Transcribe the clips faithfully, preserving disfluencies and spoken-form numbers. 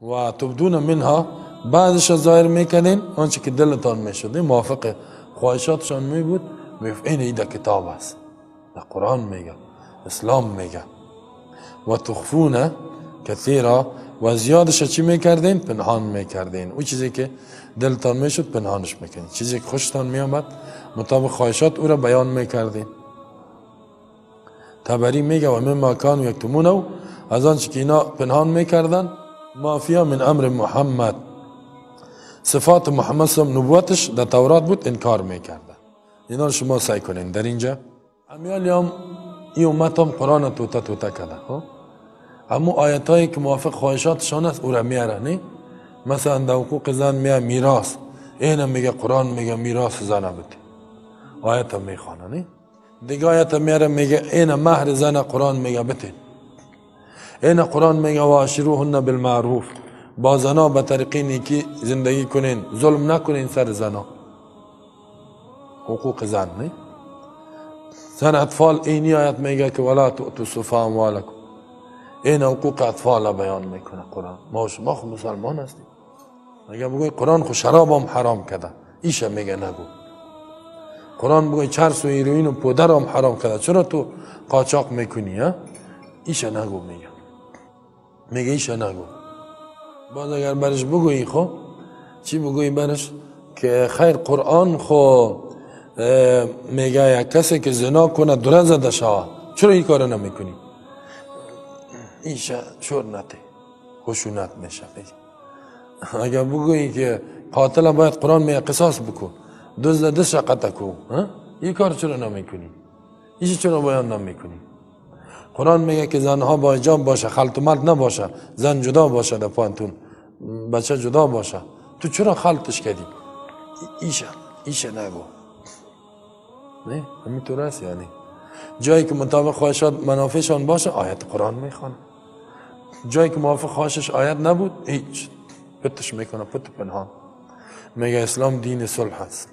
و تبدون منها بعدش ظاهر میکنین آنچه که دلتان میشده موافق خواهشاتشان می بود. میگفت این ایده کتاب است، در قرآن میگه، اسلام میگه. و تخفون کثیرا و زیادش چی میکردین؟ پنهان میکردین. اون چیزی که دلتان میشد پنهانش میکنین، چیزی که خوشتان میامد مطابق خواهشات او را بیان میکردین. تبری میگه و مما کانوا یکتمونه، از آنچه که اینا پنهان میکردن، مافیا من امر محمد، صفات محمد صلی الله علیه و نبوتش در تورات بود، انکار میکردن. اینا شما سعی کنین در اینجا. امیال یام این امت هم قرآن توتا توتا کرده. همون آیت هایی که موافق خواهشاتشان است او را میاره. نه مثلا در حقوق زن میاره میراث، این میگه قرآن میگه میراث زن بده، آیت هم میخوانه. نه دیگه آیت میاره میگه این مهر زن قرآن میگه بده، این قرآن میگه واشروهن بالمعروف، با زنا به طریق نیکی زندگی کنین، ظلم نکنین سر زنا. حقوق زن. نه سر اطفال اینی آیت میگه که ولا تؤتوا السفهاء اموالکم، این حقوق اطفال بیان میکنه قرآن. ما شما خود مسلمان هستیم. اگر بگوی قرآن خود شراب هم حرام کرده، ایشه میگه نگو. قرآن بگوی چرس و هیروئین و پودر هم حرام کرده، چرا تو قاچاق میکنی؟ ها ایشه نگو. میگه میگه ایشه نگو. باز اگر برش بگویی خب چی بگویی برش؟ که خیر قرآن خو میگه یک کسی که زنا کنه دره زده شود، چرا این کار نمیکنی؟ ایشه شورنته خشونت میشه. اگر بگویی که قاتل باید قرآن میگه قصاص بکن، دزد دست قطع کن، این کار چرا نمیکنی؟ ایشه چرا بیان نمیکنی؟ قرآن میگه که زنها با حجاب باشه، خلط و ملط نباشه، زن جدا باشه در پانتون، بچه جدا باشه، تو چرا خلطش کردی؟ ایشه ایشه نگو. نه همینطور است. یعنی جایی که مطابق خواهشات منافعشان باشه آیت قرآن میخوانه، جایی که موافق خواهشش آیت نبود هیچ پتش میکنه، پت پنهان. میگه اسلام دین صلح است.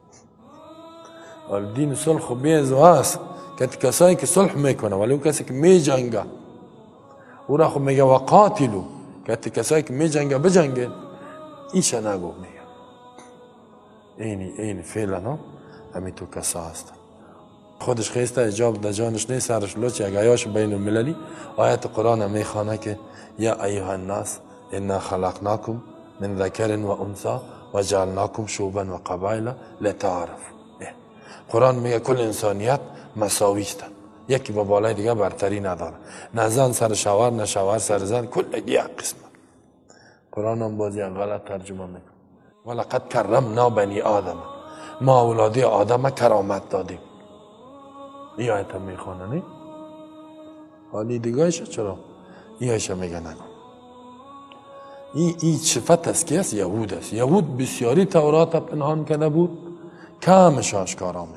ولی دین صلح خب بیزو است که کسایی که صلح میکنه، ولی اون کسی که میجنگه او را خب میگه وقاتلو، که کسایی که میجنگه بجنگه. ایشه نگو. میگه اینی اینی فعلا همین تو کسا هست. خودش خیسته اجاب در جانش نیست، سرش لوچه اگه ایاش بین المللی آیت قرآن هم میخوانه که یا ایها الناس انا خلقناکم من ذکر و انثى و جعلناکم شعوبا و قبایل لتعارفوا. قرآن میگه کل انسانیت مساوی هستند، یکی با بالای دیگه برتری نداره، نه زن سر شوهر نه شوهر سر زن، کل یک قسمت. قرآن هم بازی غلط ترجمه میکنه. ولقد کرمنا بنی آدم، ما اولادی آدم کرامت دادیم. این آیت هم میخوانه. نه حالی دیگهش چرا این آیشه میگه نگو. این این صفت است که است یهود است. یهود بسیاری تورات پنهان کرده بود، کمش آشکارا میکرد.